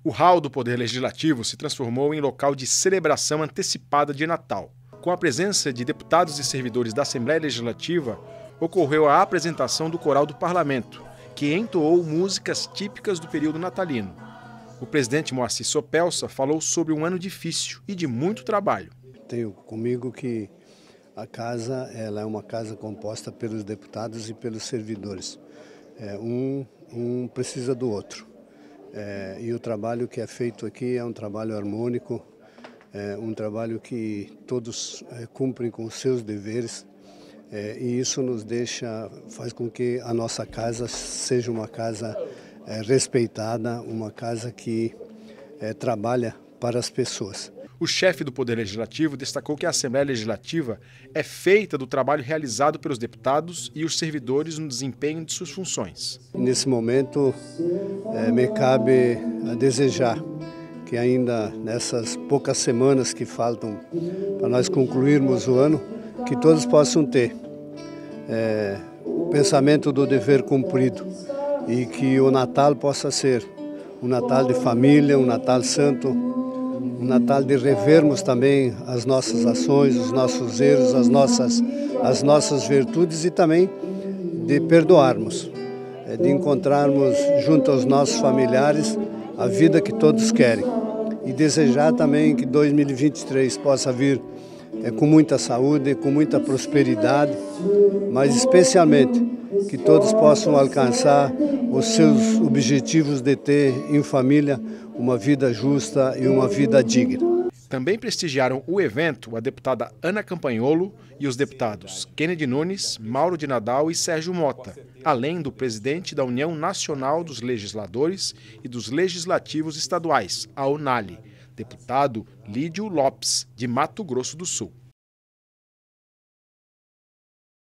O hall do Poder Legislativo se transformou em local de celebração antecipada de Natal. Com a presença de deputados e servidores da Assembleia Legislativa, ocorreu a apresentação do Coral do Parlamento, que entoou músicas típicas do período natalino. O presidente Moacir Sopelsa falou sobre um ano difícil e de muito trabalho. Tenho comigo que a casa ela é uma casa composta pelos deputados e pelos servidores. Um precisa do outro. E o trabalho que é feito aqui é um trabalho harmônico, um trabalho que todos cumprem com os seus deveres, e isso faz com que a nossa casa seja uma casa respeitada, uma casa que trabalha para as pessoas. O chefe do Poder Legislativo destacou que a Assembleia Legislativa é feita do trabalho realizado pelos deputados e os servidores no desempenho de suas funções. Nesse momento, me cabe a desejar que ainda nessas poucas semanas que faltam para nós concluirmos o ano, que todos possam ter o pensamento do dever cumprido e que o Natal possa ser um Natal de família, um Natal santo, um Natal de revermos também as nossas ações, os nossos erros, as nossas virtudes e também de perdoarmos, de encontrarmos junto aos nossos familiares a vida que todos querem. E desejar também que 2023 possa vir com muita saúde, com muita prosperidade, mas especialmente que todos possam alcançar os seus objetivos de ter em família uma vida justa e uma vida digna. Também prestigiaram o evento a deputada Ana Campanholo e os deputados Kennedy Nunes, Mauro de Nadal e Sérgio Mota, além do presidente da União Nacional dos Legisladores e dos Legislativos Estaduais, a UNALE, deputado Lídio Lopes, de Mato Grosso do Sul.